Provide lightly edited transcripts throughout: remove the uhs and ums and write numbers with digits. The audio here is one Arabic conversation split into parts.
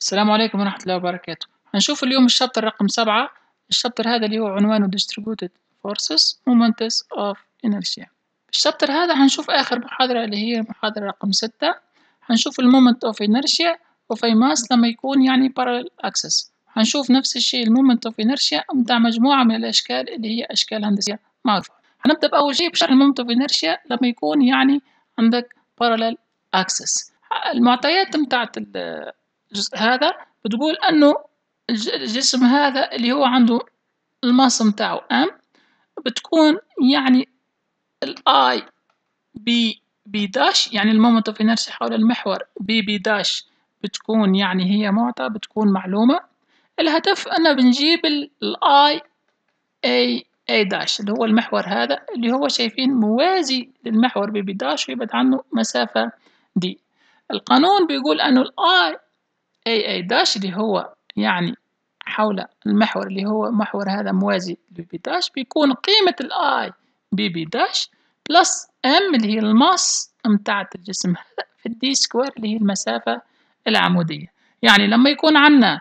السلام عليكم ورحمة الله وبركاته. هنشوف اليوم الشابتر رقم 7. الشابتر هذا اللي هو عنوانه Distributed Forces Moments of Inertia. الشابتر هذا هنشوف آخر محاضرة اللي هي محاضرة رقم 6. هنشوف Moment of Inertia of a mass لما يكون parallel axis. هنشوف نفس الشيء Moment of Inertia متاع مجموعة من الأشكال اللي هي أشكال هندسية معروفة. هنبدأ بأول شيء بشرح Moment of Inertia لما يكون عندك parallel axis. المعطيات متاعت الجزء هذا بتقول انه الجسم هذا اللي هو عنده الماس متاعه ام بتكون الاي بي داش المومنت اوف انرشيا حول المحور بي داش بتكون هي معطى بتكون معلومة. الهدف ان بنجيب الاي اي داش اللي هو المحور هذا اللي هو شايفين موازي للمحور بي داش ويبعد عنه مسافة دي. القانون بيقول انه الاي اي داش اللي هو حول المحور اللي هو محور هذا موازي لبي داش بيكون قيمة الاي بي داش بلس ام اللي هي الماس متاعت الجسم هذا في الدي سكوير اللي هي المسافة العمودية. لما يكون عنا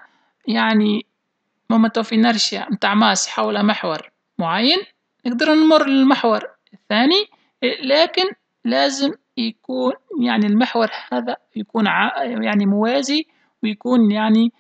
مومنت اوف انرشيا متاع ماس حول محور معين نقدر نمر للمحور الثاني، لكن لازم يكون المحور هذا يكون موازي ويكون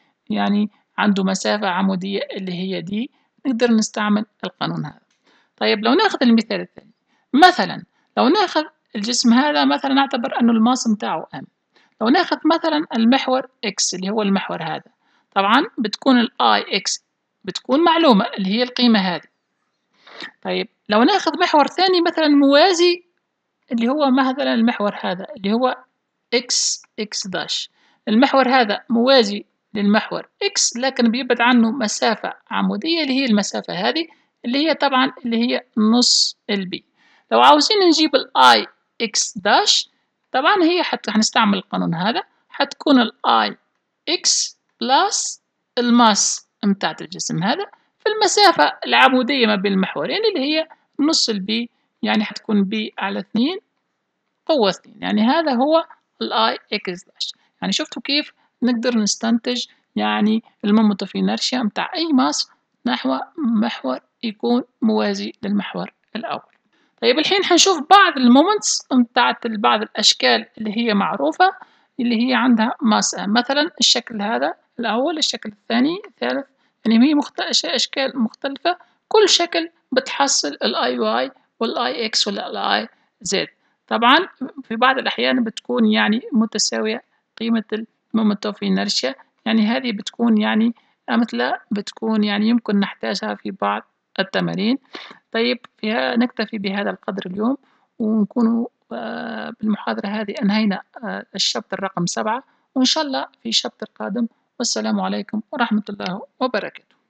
عنده مسافة عمودية اللي هي دي. نقدر نستعمل القانون هذا. طيب لو ناخذ المثال الثاني مثلا، لو ناخذ الجسم هذا مثلا نعتبر انه الماس متاعه ام. لو ناخذ مثلا المحور اكس اللي هو المحور هذا، طبعا بتكون الاي اكس بتكون معلومة اللي هي القيمة هذه. طيب لو ناخذ محور ثاني مثلا موازي اللي هو مثلا المحور هذا اللي هو اكس داش، المحور هذا موازي للمحور اكس لكن بيبعد عنه مسافة عمودية اللي هي المسافة هذه اللي هي طبعا اللي هي نص البي. لو عاوزين نجيب الاي اكس داش طبعا هي حتى هنستعمل القانون هذا، حتكون الاي اكس بلس الماس متاعت الجسم هذا في المسافة العمودية ما بين المحورين اللي هي نص البي، حتكون بي على 2 قوة 2. هذا هو الاي اكس داش. شفتوا كيف نقدر نستنتج المومنت اوف انرشيا متاع اي ماس نحو محور يكون موازي للمحور الاول. طيب الحين حنشوف بعض المومنتس متاعت بعض الاشكال اللي هي معروفة اللي هي عندها ماس مثلا الشكل هذا الاول، الشكل الثاني، الثالث، هي اشكال مختلفة. كل شكل بتحصل الاي واي والاي اكس والاي زد. طبعا في بعض الأحيان بتكون متساوية قيمة المومنت اوف انرشيا، هذه بتكون أمثلة بتكون يمكن نحتاجها في بعض التمارين. طيب نكتفي بهذا القدر اليوم ونكون بالمحاضرة هذه أنهينا الشابتر رقم 7، وإن شاء الله في شابتر قادم. والسلام عليكم ورحمة الله وبركاته.